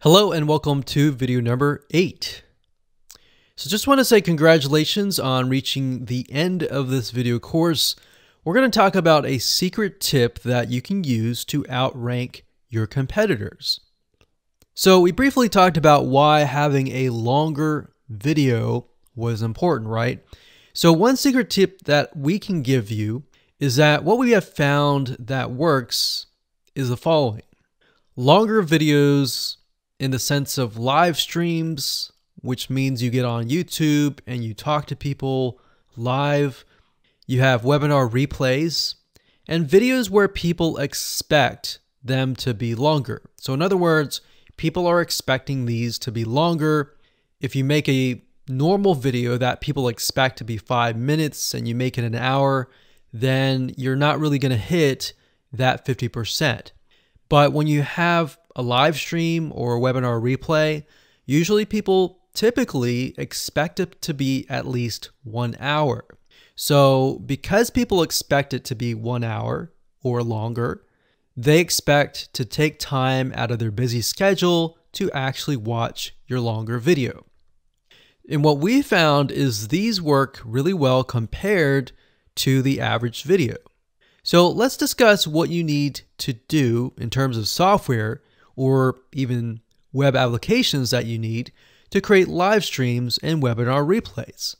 Hello and welcome to video number 8. So just want to say congratulations on reaching the end of this video course. We're going to talk about a secret tip that you can use to outrank your competitors. So we briefly talked about why having a longer video was important, right? So one secret tip that we can give you is that what we have found that works is the following. Longer videos in the sense of live streams, which means you get on YouTube and you talk to people live. You have webinar replays and videos where people expect them to be longer. So in other words, people are expecting these to be longer. If you make a normal video that people expect to be 5 minutes and you make it an hour, then you're not really going to hit that 50%. But when you have a live stream or a webinar replay, usually people typically expect it to be at least 1 hour. So because people expect it to be 1 hour or longer, they expect to take time out of their busy schedule to actually watch your longer video. And what we found is these work really well compared to the average video. So let's discuss what you need to do in terms of software or even web applications that you need to create live streams and webinar replays.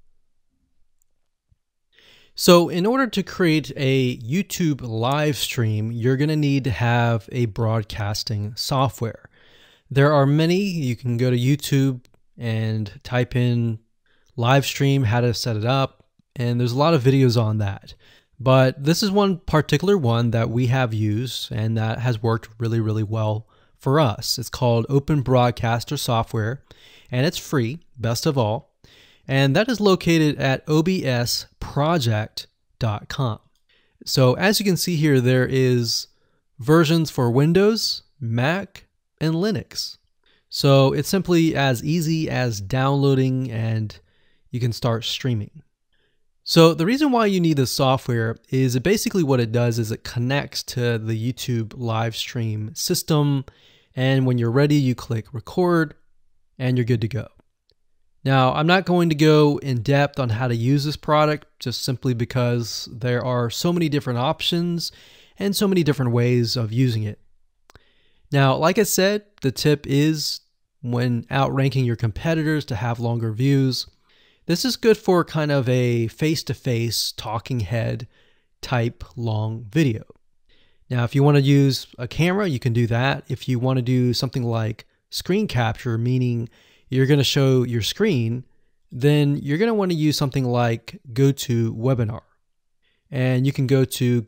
So in order to create a YouTube live stream, you're going to need to have a broadcasting software. There are many. You can go to YouTube and type in live stream, how to set it up, and there's a lot of videos on that. But this is one particular one that we have used and that has worked really well for us. It's called Open Broadcaster Software and it's free, best of all. And that is located at obsproject.com. So as you can see here, there is versions for Windows, Mac, and Linux. So it's simply as easy as downloading and you can start streaming. So the reason why you need this software is basically what it does is it connects to the YouTube live stream system. And when you're ready, you click record and you're good to go. Now, I'm not going to go in depth on how to use this product just simply because there are so many different options and so many different ways of using it. Now, like I said, the tip is when outranking your competitors to have longer views. This is good for kind of a face-to-face talking head type long video. Now, if you want to use a camera, you can do that. If you want to do something like screen capture, meaning you're going to show your screen, then you're going to want to use something like GoToWebinar. And you can go to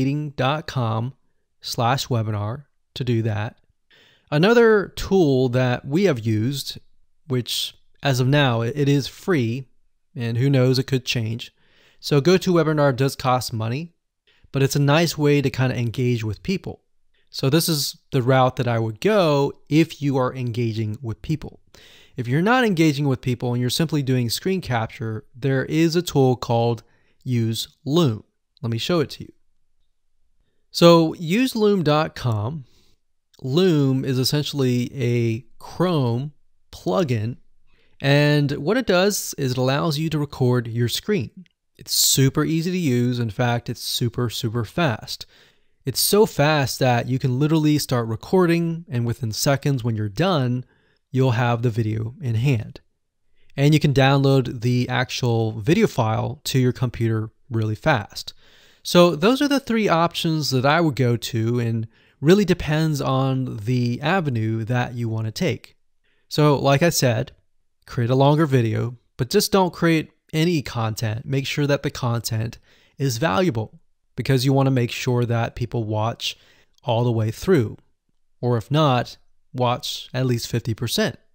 gotomeeting.com/webinar to do that. Another tool that we have used, which as of now, it is free, and who knows, it could change. So GoToWebinar does cost money, but it's a nice way to kind of engage with people. So this is the route that I would go if you are engaging with people. If you're not engaging with people and you're simply doing screen capture, there is a tool called Use Loom. Let me show it to you. So useloom.com. Loom is essentially a Chrome plugin. And what it does is it allows you to record your screen. It's super easy to use. In fact, it's super fast. It's so fast that you can literally start recording and within seconds when you're done, you'll have the video in hand. And you can download the actual video file to your computer really fast. So those are the 3 options that I would go to, and really depends on the avenue that you want to take. So like I said, create a longer video, but just don't create any content. Make sure that the content is valuable because you want to make sure that people watch all the way through. Or if not, watch at least 50%.